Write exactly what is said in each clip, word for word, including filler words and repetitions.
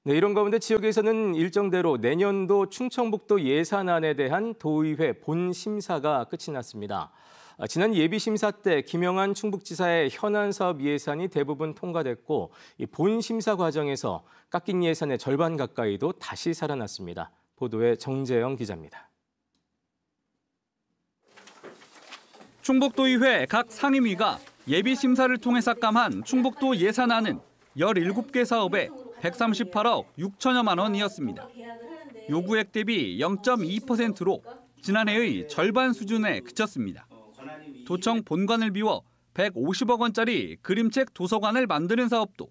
네, 이런 가운데 지역에서는 일정대로 내년도 충청북도 예산안에 대한 도의회 본심사가 끝이 났습니다. 지난 예비심사 때 김영한 충북지사의 현안 사업 예산이 대부분 통과됐고 이 본심사 과정에서 깎인 예산의 절반 가까이도 다시 살아났습니다. 보도에 정재영 기자입니다. 충북도의회 각 상임위가 예비심사를 통해 삭감한 충북도 예산안은 열일곱 개 사업에 백삼십팔억 육천여만 원이었습니다. 요구액 대비 영 점 이 퍼센트로 지난해의 절반 수준에 그쳤습니다. 도청 본관을 비워 백오십억 원짜리 그림책 도서관을 만드는 사업도,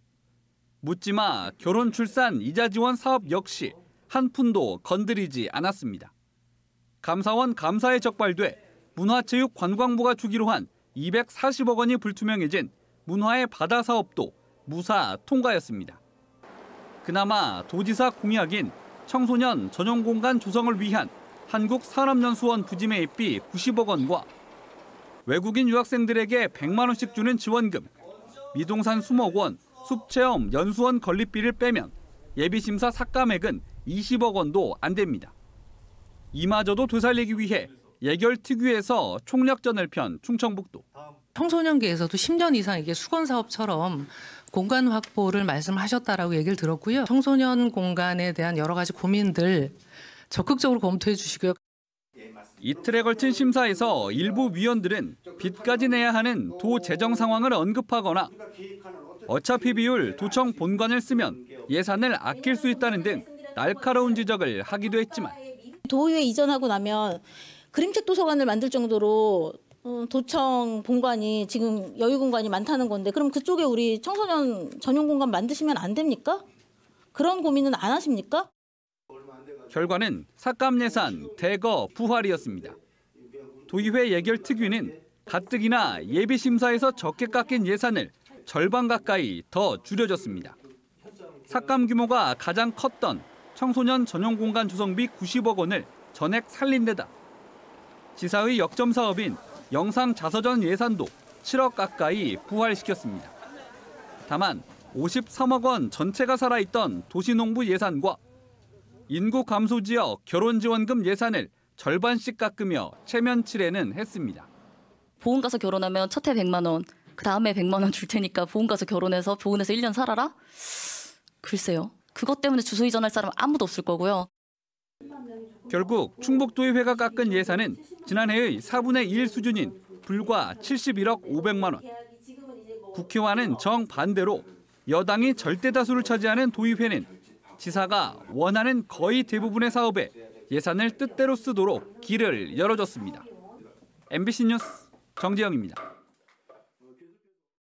묻지마 결혼 출산 이자 지원 사업 역시 한 푼도 건드리지 않았습니다. 감사원 감사에 적발돼 문화체육관광부가 주기로 한 이백사십억 원이 불투명해진 문화의 바다 사업도 무사 통과였습니다. 그나마 도지사 공약인 청소년 전용 공간 조성을 위한 한국산업연수원 부지 매입비 구십억 원과 외국인 유학생들에게 백만 원씩 주는 지원금, 미동산 수억 원, 숲체험 연수원 건립비를 빼면 예비심사 삭감액은 이십억 원도 안 됩니다. 이마저도 되살리기 위해 예결특위에서 총력전을 편 충청북도. 청소년계에서도 십 년 이상 이게 수건 사업처럼 공간 확보를 말씀하셨다라고 얘기를 들었고요. 청소년 공간에 대한 여러 가지 고민들 적극적으로 검토해 주시고요. 이틀에 걸친 심사에서 일부 위원들은 빚까지 내야 하는 도 재정 상황을 언급하거나 어차피 비율 도청 본관을 쓰면 예산을 아낄 수 있다는 등 날카로운 지적을 하기도 했지만 도의회 이전하고 나면 그림책 도서관을 만들 정도로 도청 본관이 지금 여유 공간이 많다는 건데 그럼 그쪽에 우리 청소년 전용 공간 만드시면 안 됩니까? 그런 고민은 안 하십니까? 결과는 삭감 예산 대거 부활이었습니다. 도의회 예결특위는 가뜩이나 예비심사에서 적게 깎인 예산을 절반 가까이 더 줄여줬습니다. 삭감 규모가 가장 컸던 청소년 전용 공간 조성비 구십억 원을 전액 살린 데다 지사의 역점 사업인 영상 자서전 예산도 칠억 가까이 부활시켰습니다. 다만 오십삼억 원 전체가 살아있던 도시농부 예산과 인구 감소 지역 결혼지원금 예산을 절반씩 깎으며 체면치레는 했습니다. 보험 가서 결혼하면 첫 해 백만 원, 그 다음에 백만 원 줄 테니까 보험 가서 결혼해서 보험에서 일 년 살아라? 글쎄요. 그것 때문에 주소 이전할 사람 아무도 없을 거고요. 결국 충북도의회가 깎은 예산은 지난해의 사분의 일 수준인 불과 칠십일억 오백만 원. 국회와는 정반대로 여당이 절대 다수를 차지하는 도의회는 지사가 원하는 거의 대부분의 사업에 예산을 뜻대로 쓰도록 길을 열어줬습니다. 엠비씨 뉴스 정재영입니다.